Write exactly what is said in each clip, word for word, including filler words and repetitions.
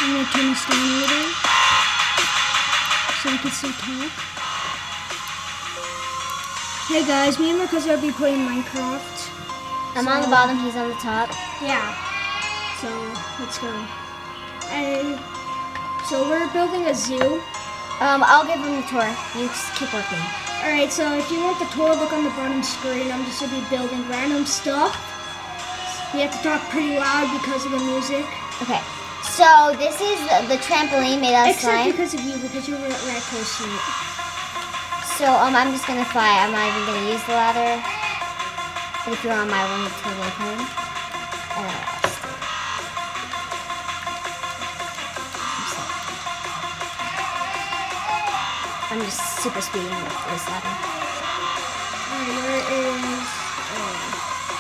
I'm gonna turn this down a little so we can still talk. Hey guys, me and my cousin will be playing Minecraft. I'm so, on the bottom, he's on the top. Yeah. So let's go. And so we're building a zoo. Um, I'll give him the tour. You just keep working. Alright, so if you want the tour, look on the bottom screen. I'm just gonna be building random stuff. We have to talk pretty loud because of the music. Okay. So this is the, the trampoline made out of Except slime. because of you, because you were right close to it. So um, I'm just gonna fly. I'm not even gonna use the ladder. But if you're on my one, it's totally fine. Uh, I'm just super speeding with this ladder. Alright, where is... Oh.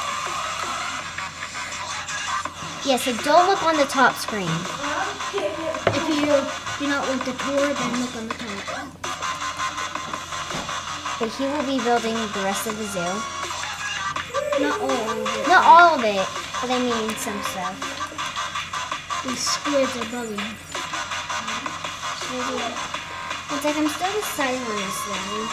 Yeah, so don't look on the top screen. If you do not want the tour, then look on the top. But he will be building the rest of the zoo. Not all of it. Not all of it, but I mean some stuff. These squids are bugging. It's like I'm still deciding on this one.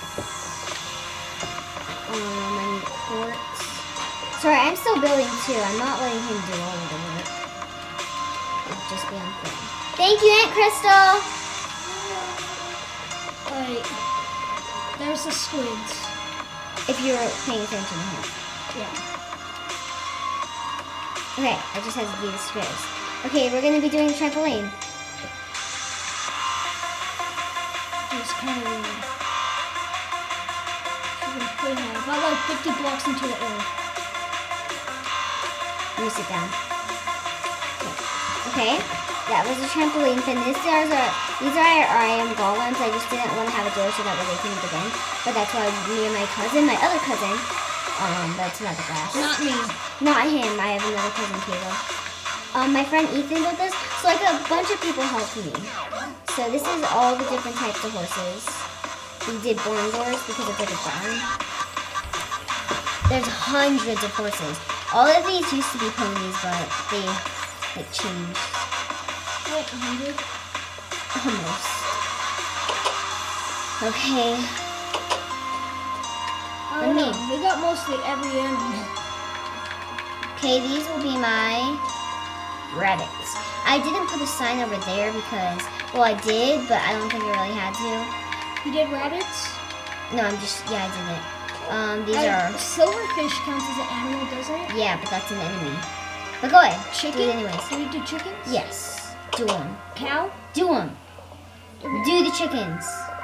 Um, I need quartz. Sorry, I'm still building too. I'm not letting him do all of the work. It'd just be unfair. Thank you, Aunt Crystal! Like, there's the squids. If you're paying attention to him. Yeah. Okay, I just had to do the squids. Okay, we're gonna be doing trampoline. It's kind of weird. Pretty high. About like fifty blocks into the air. Let me sit down. Okay, okay. That was a trampoline pin. These are our, these are our I am golems. I just didn't want to have a door so that way they couldn't get in. But that's why me and my cousin, my other cousin, um, that's not the glass. Not me. Not him. I have another cousin, Caleb. Um, my friend Ethan built this. So like a bunch of people helped me. So this is all the different types of horses. We did barn doors because it's like a barn. There's hundreds of horses. All of these used to be ponies, but they like changed. Wait, a hundred? Almost. Okay. I Let don't me. know. We got mostly every animal. Okay, these will be my rabbits. I didn't put a sign over there because, well, I did, but I don't think I really had to. You did rabbits? No, I'm just, yeah, I did it. Um, these Uh, are, silverfish counts as an animal, doesn't it? yeah, but that's an enemy. But go ahead. Chicken? Do it anyways. Do we do chickens? Yes. Do them. Cow? Do them. Do the chickens.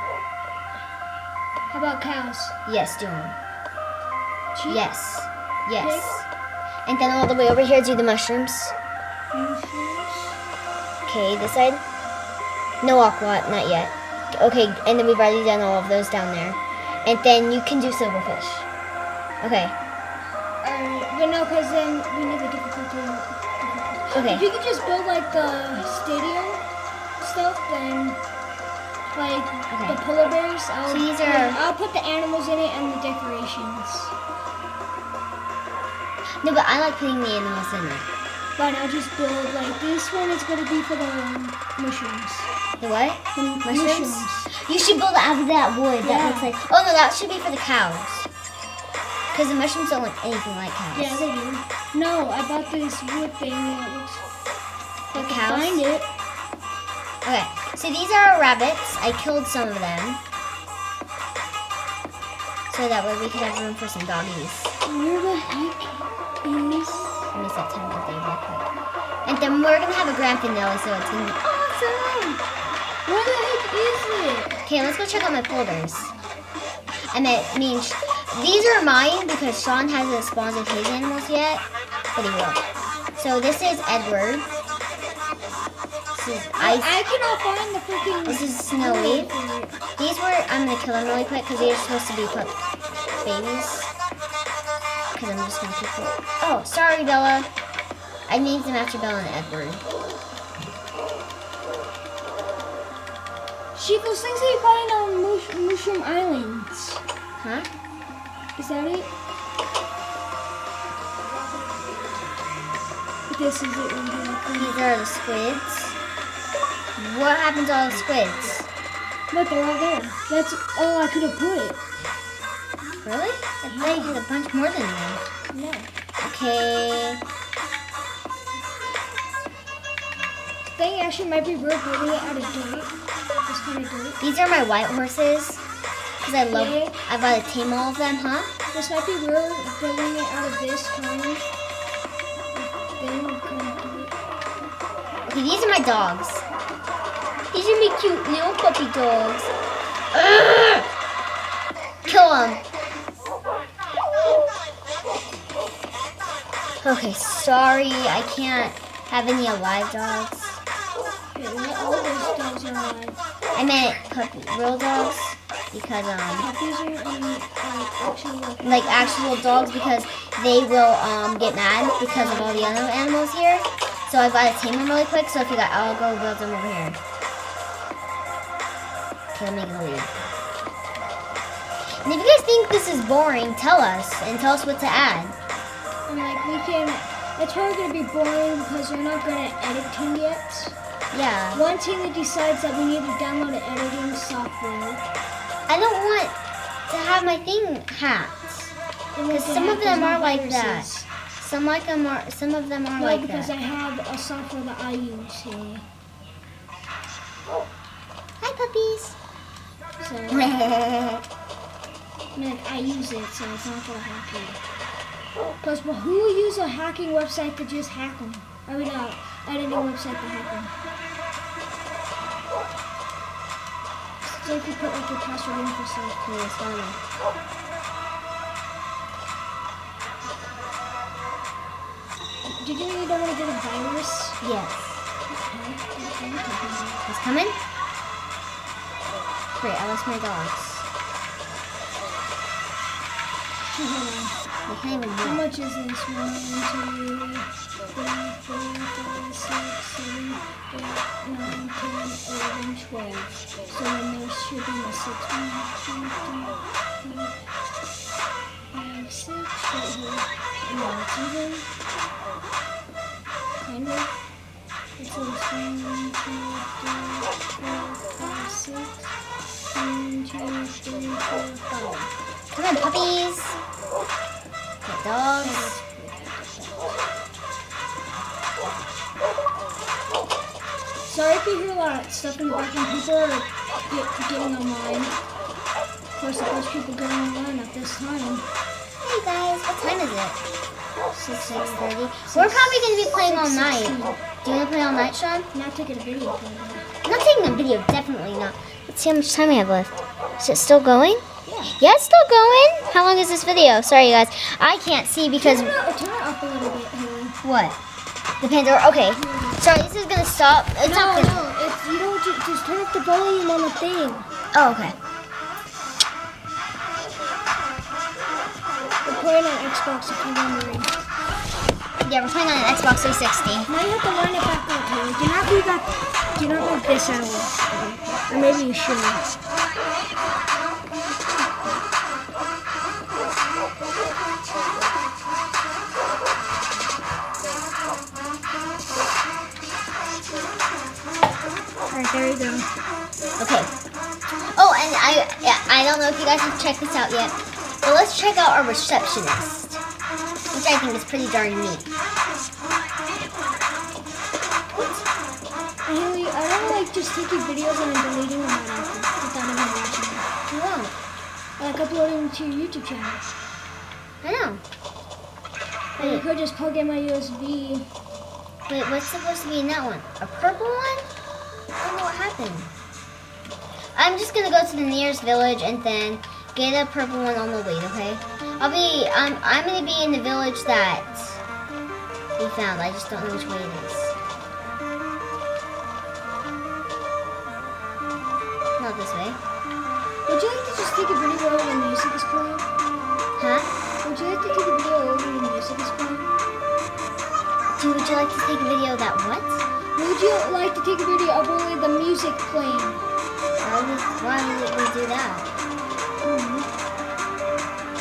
How about cows? Yes, do them. Sheep? Yes. Yes. And then all the way over here, do the mushrooms. Mushrooms? Okay, this side. No aqua, not yet. Okay, and then we've already done all of those down there. And then you can do silverfish. Okay. Alright, but no, because then we need the difficulty. Okay. If you could just build like the stadium stuff, then like Okay. the polar bears, I'll, So these are- I'll put the animals in it and the decorations. No, but I like putting the animals in it. But I'll just build like this one is gonna be for the mushrooms. The what? The Mushrooms? You should build it out of that wood. That Yeah. looks like. Oh no, that should be for the cows. Because the mushrooms don't look anything like cows. Yeah, they do. No, I bought this wood thing that looks The like I cows? find it. Okay, so these are our rabbits. I killed some of them. So that way we could have room for some doggies. Where the heck is... Let me set time of day real quick. And then we're going to have a grand finale, so it's going to be awesome. Where the heck is it? Okay, let's go check out my folders. And I mean, these are mine because Shawn hasn't spawned in his animals yet, but he will. So this is Edward. This is Ice. I cannot find the freaking... This is Snowy. These were, I'm going to kill them really quick because they're supposed to be pup babies. Because I'm just going to keep it. Oh, sorry, Bella. I named them after Bella and Edward. Sheep, those things that you find on mush Mushroom Islands. Huh? Is that it? This is it right here. These are the squids. What happened to all the squids? Look, they're all there. That's all I could have put. Really? I thought you had a bunch more than that. No. Okay. They actually might be weird building it out of dirt. This kind of dirt. These are my white horses. Because I love, Okay. I've got to tame all of them, huh? This might be weird building it out of this kind of thing. Kind of dirt. Okay, these are my dogs. These are my cute little puppy dogs. Ugh! Kill them. Okay, sorry, I can't have any alive dogs. Yeah, not all those dogs are alive. I meant puppy, real dogs, because um, Puppies are um, like actually like, like actual dogs, because they will um get mad because of all the other animals here. So I've got to tame them really quick. So if you got, I'll go build them over here. Okay, let me go leave. And if you guys think this is boring, tell us and tell us what to add. and like we can. It's probably gonna be boring because we're not good at editing yet. Yeah. One team that decides that we need to download an editing software. I don't want to have my thing hacked. And Because we some can of them hack are like those that. viruses. Some like them are. Some of them are No, like because that. I have a software that I use here. Hi, puppies. So, I mean, like, I use it, so it's not gonna hack you. Because well, who will use a hacking website to just hack them? I mean, uh, editing website to hack them. So if you put like your password in for stuff, Okay, it's fine. did you know you don't want to get a virus? Yes. Okay, okay, okay. He's coming? Great, I lost my dogs. Hold on. They can't even How move. much is this? One, two, three, four, five, six, seven, eight, nine, ten, eleven, twelve. So then there should be a six. One, two, three, four, five, six. Right here. No, it's even. Kind of. It says one, two, three, four, five, six. One, two, three, four, five. Come on, puppies. Good dogs. Sorry if you hear a lot of stuff in the background. People are get, getting online. Of course, the first people getting online at this time. Hey guys, what time is it? Six, six thirty. We're probably going to be playing all night. Do you want to play all night, Shawn? Not taking a video for that. I'm not taking a video, definitely not. Let's see how much time I have left. Is it still going? Yeah. Yeah, it's still going. How long is this video? Sorry, guys. I can't see because... Turn it, turn it up a little bit, Haley. What? The Pandora? Okay. Sorry, this is going to stop. It's No, not gonna... no, it's, you don't ju- just turn up the volume on the thing. Oh, okay. We're playing on Xbox if you're wondering. Yeah, we're playing on an Xbox three sixty. Now you have to line it back up, Haley. Do not do that. Do not move this at all. Or maybe you should. Alright, there you go. Okay. Oh, and I I don't know if you guys have checked this out yet, but let's check out our receptionist, which I think is pretty darn neat. Haley, I don't like just taking videos and then deleting them right after without even watching them. You won't. I like uploading them to your YouTube channel. I know. Or you Wait, could just plug in my U S B. wait, what's supposed to be in that one? A purple one? I don't know what happened. I'm just gonna go to the nearest village and then get a purple one on the way, okay? I'll be, I'm, I'm gonna be in the village that we found. I just don't know which way it is. Not this way. Would you like to just take a video while the music is playing? Huh? Would you like to take a video while the music is playing? Do, would you like to take a video of that what? Would you like to take a video of only the music playing? Why would, why would we do that? Mm-hmm.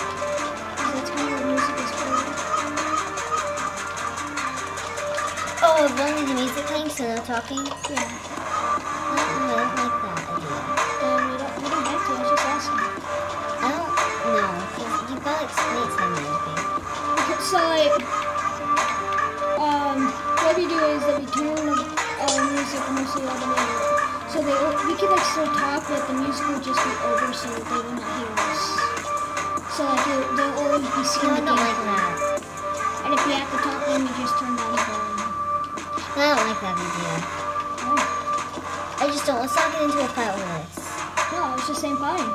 That's when the music is playing. Oh, Oh, only the music playing, so no talking? Yeah. I don't, I don't like that idea. Then we don't, we don't have to. I was just asking. I don't know, because you gotta explain it to me, I think. Okay, so like, um, what we do is that we turn the uh, music mostly automated. So they, we could like still talk, but the music will just be over, so they will not hear us. So like, they'll, they'll always be No, seeing I the don't game. like that. And if you have to talk, then you just turn down the volume. No, I don't like that idea. Oh. I just don't. Let's not get into a fight over this. No, I was just saying fine.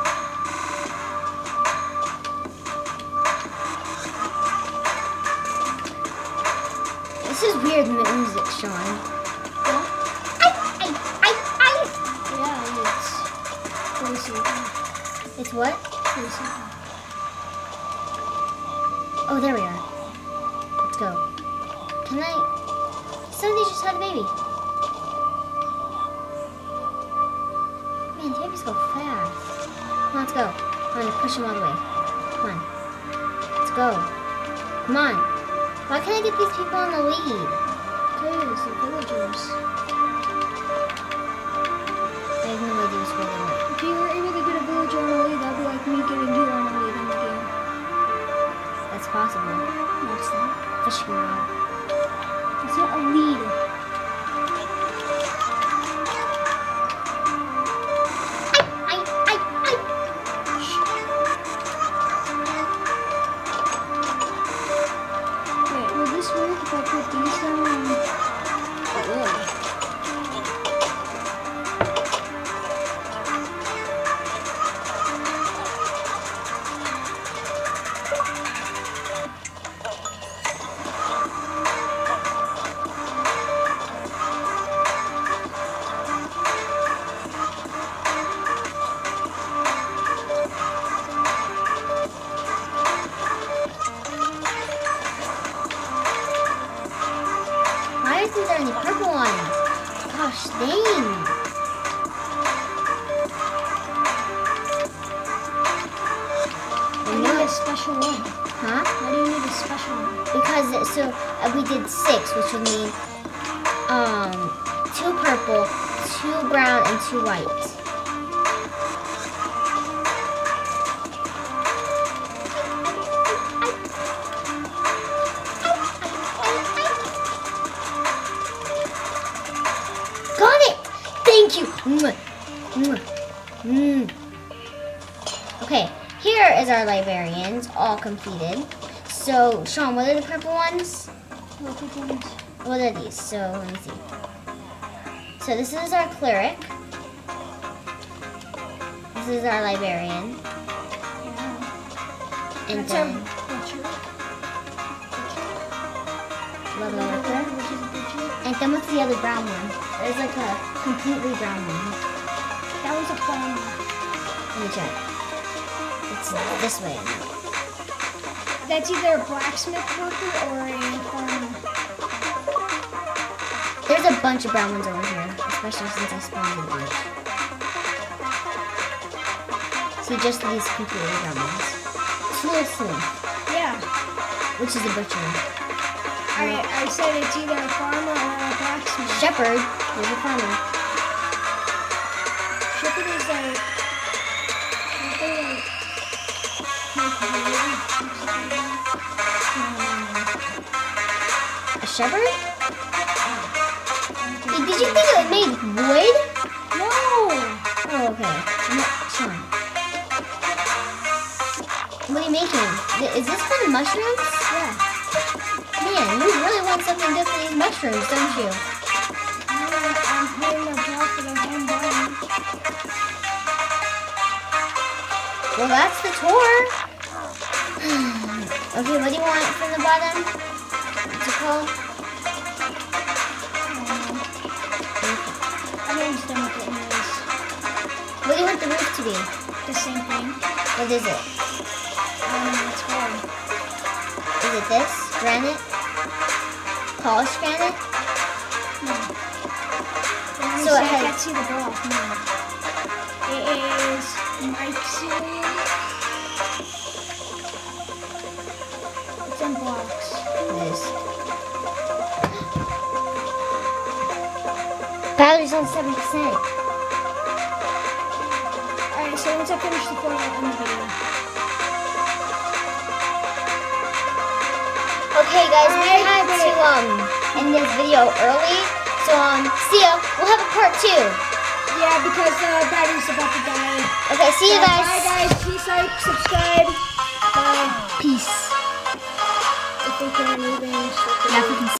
This is weird music, Shawn. Yeah? I, I, I, I. Yeah, it's pretty simple. It's what? Pretty simple. Oh, there we are. Let's go. Can I? Somebody just had a baby. Man, babies go fast. Come on, let's go. I'm gonna push him all the way. Come on. Let's go. Come on. Why can't I get these people on the lead? Because the villagers. I have no idea where they went. If you were able to get a villager on the lead, that'd be like me getting you on the lead in the game. That's possible. No, it's not. Fishing rod. It's not a lead. I, I, I. Wait, will this work if I put these down? It will. Why isn't there any purple ones? Gosh dang. I need a special one. Huh? Why do you need a special one? Because so uh, we did six, which would mean um two purple, two brown, and two white. Got it! Thank you! Mwah. Mwah. Mm. Okay, here is our librarians, all completed. So, Shawn, what are the purple ones? What the ones? What are these? So, let me see. So, this is our cleric. This is our librarian. Yeah. And That's then, our butcher. leather worker. Which is a butcher. And then what's the other brown one? There's like a completely brown one. That was a farmer. Let me check. It's this way. That's either a blacksmith worker or a farmer. There's a bunch of brown ones over here, especially since I spawned in the beach. See, just these completely brown ones. Toolsmith, Yeah. which is a butcher. I, I said it's either a farmer or a blacksmith. Shepherd, there's a farmer. Shepherd is like, aren't they like, make wood? A shepherd? Wait, did you think it made wood? No! Oh, okay. I'm not Shawn. What are you making? Th- Is this for the mushrooms? Yeah. Man, you really want something good for these mushrooms, don't you? I'm putting a block for the home button. Well, that's the tour. Okay, what do you want from the bottom? What's it called? I'm almost done with it anyways. What do you want the roof to be? The same thing. What is it? Um, it's hard. Is it this? Granite? Polished granite? No. So So it I has- can't see the block. No. It is Mike's. It's in blocks. It is. Battery's on seven percent. Alright, so once I finish the four, I'll end the video. Okay, guys, we Alright, had wait. to um end this video early, so um, see ya. We'll have a part two. Yeah, because the uh, battery's about to die. Okay, see you So, guys. Bye, guys. Please like, subscribe. Bye. Peace. If they can, anything. Yeah, if we can